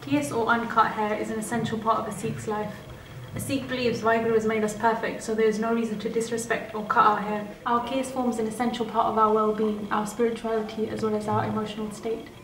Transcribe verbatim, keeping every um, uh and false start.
Pierced or uncut hair is an essential part of a Sikh's life. A Sikh believes Vaheguru has made us perfect, so there is no reason to disrespect or cut our hair. Our pierce forms an essential part of our well-being, our spirituality, as well as our emotional state.